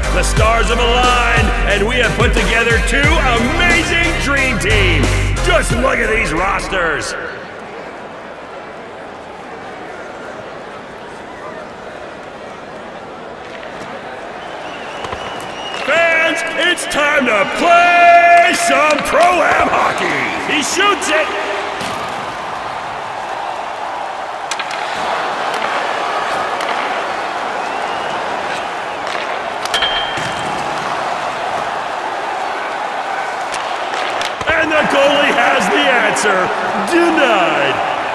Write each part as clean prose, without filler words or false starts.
The stars have aligned, and we have put together two amazing dream teams. Just look at these rosters. Fans, it's time to play some Pro-Am hockey. He shoots it. And the goalie has the answer. Denied.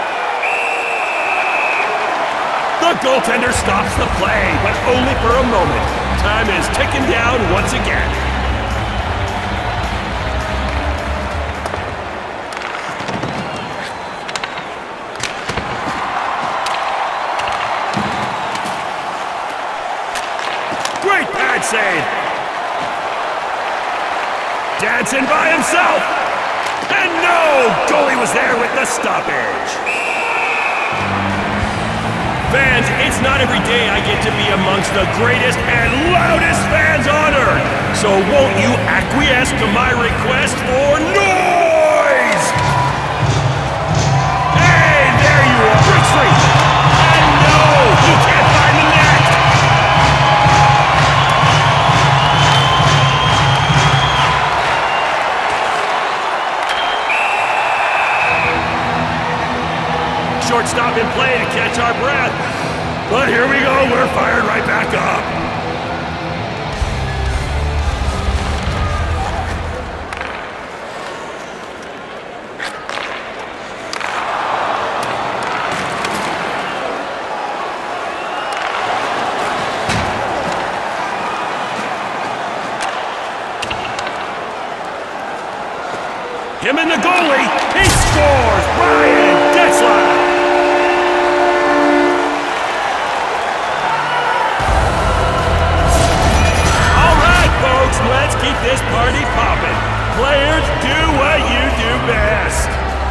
The goaltender stops the play, but only for a moment. Time is ticking down once again. Great pad save. Dancing by himself. And no! Goalie was there with the stoppage. Fans, it's not every day I get to be amongst the greatest and loudest fans on earth. So won't you acquiesce to my request for noise? Hey, there you are. Breaks free. And no! You can't find the net! Shortstop in play to catch our breath. But here we go, we're fired right back up. Him and the goalie, he scores! Ryan Getzlaf! Let's keep this party popping. Players, do what you do best.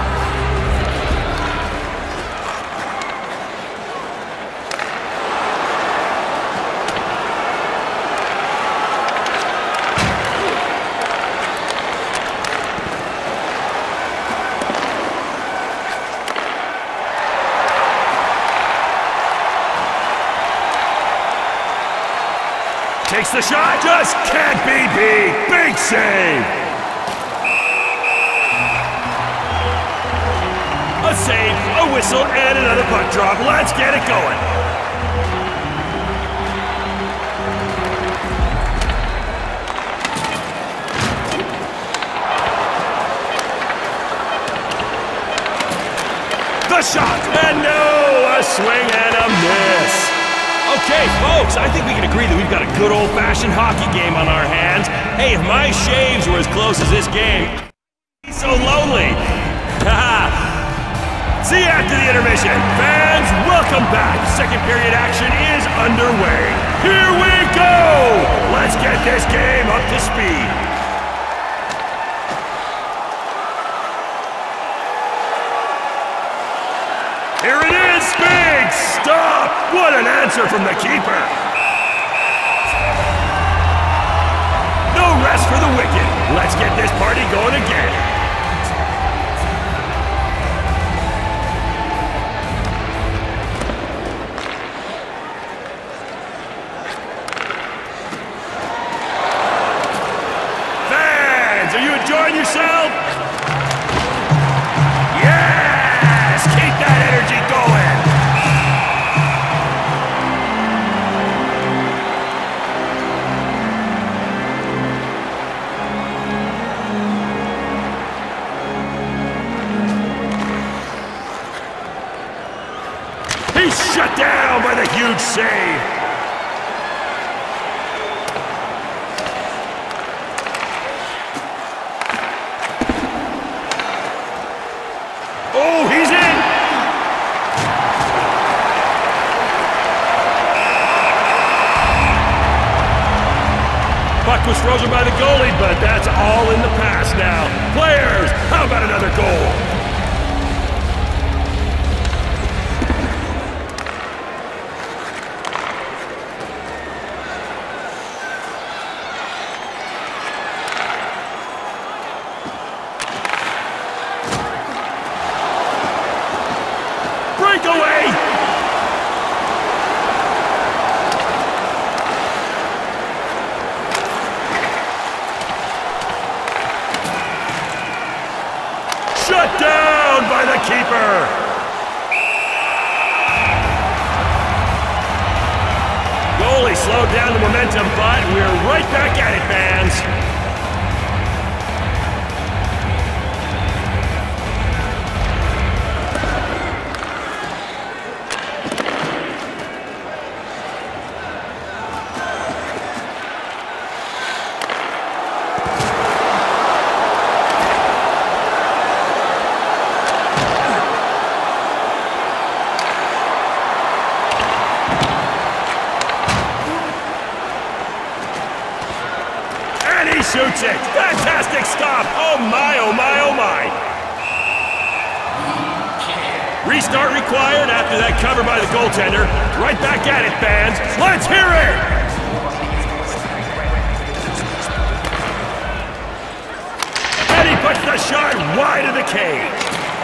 Takes the shot, just can't be beat. Big save. A save, a whistle, and another puck drop. Let's get it going. The shot, and no, a swing and a miss. Okay, folks, I think we can agree that we've got a good old-fashioned hockey game on our hands. Hey, if my shaves were as close as this game, I'd be so lonely. See you after the intermission. Fans, welcome back. Second period action is underway. Here we go! Let's get this game up to speed. Here it is, big stop! What an answer from the keeper! No rest for the wicked. Let's get this party going again. Fans, are you enjoying yourself? Yes! Keep that energy going! He's shut down by the huge save. Oh, he's in! Puck was frozen by the goalie, but that's all in the past now. Players, how about another goal? Shut down by the keeper! Goalie slowed down the momentum, but we're right back at it, fans. Shoots it! Fantastic stop! Oh my, oh my, oh my! Restart required after that cover by the goaltender. Right back at it, fans. Let's hear it! And he puts the shot wide of the cage.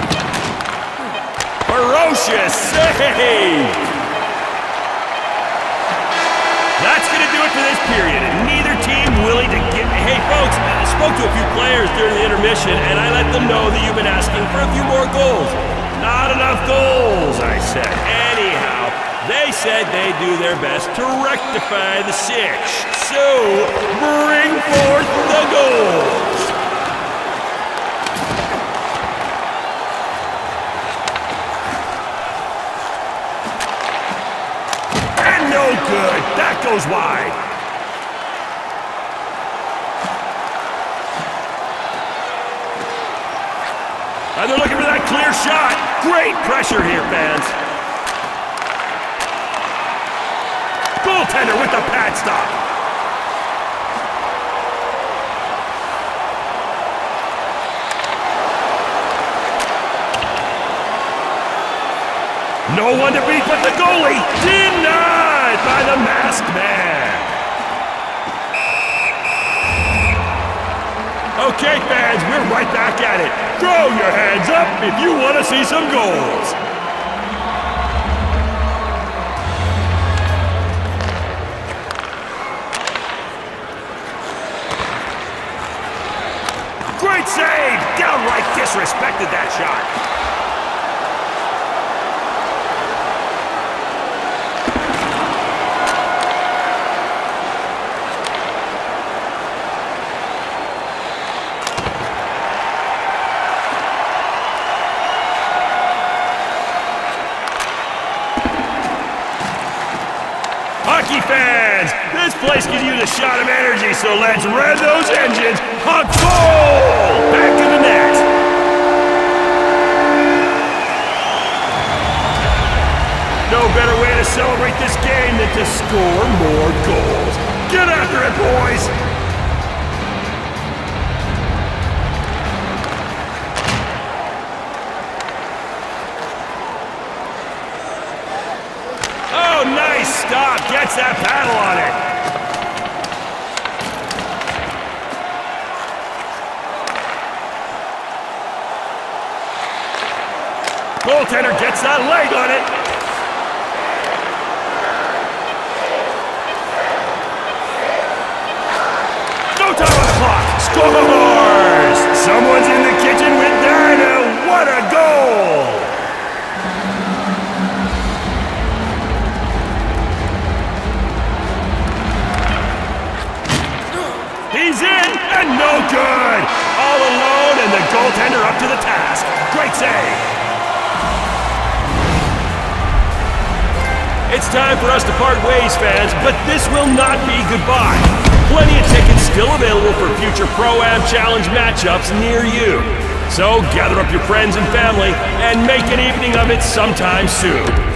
Ferocious save! That's going to do it for this period, and neither team willing to get... Hey, folks, I spoke to a few players during the intermission, and I let them know that you've been asking for a few more goals. Not enough goals, I said. Anyhow, they said they'd do their best to rectify the sitch. So, bring forth the goals! No good. That goes wide. And they're looking for that clear shot. Great pressure here, fans. Goaltender with the pad stop. No one to beat but the goalie. Denied by the masked man. Okay, fans, we're right back at it. Throw your hands up if you want to see some goals. Great save! Downright disrespected that shot. Hockey fans, this place could use a shot of energy, so let's rev those engines. Hot goal! Back to the net. No better way to celebrate this game than to score more goals. Get after it, boys! Oh, nice stop. Gets that paddle on it. Goaltender gets that leg on it. No time on the clock. Scores! Someone's in the kitchen with Dinah. What a goal! He's in, and no good! All alone, and the goaltender up to the task. Great save! It's time for us to part ways, fans, but this will not be goodbye. Plenty of tickets still available for future Pro-Am Challenge matchups near you. So gather up your friends and family, and make an evening of it sometime soon.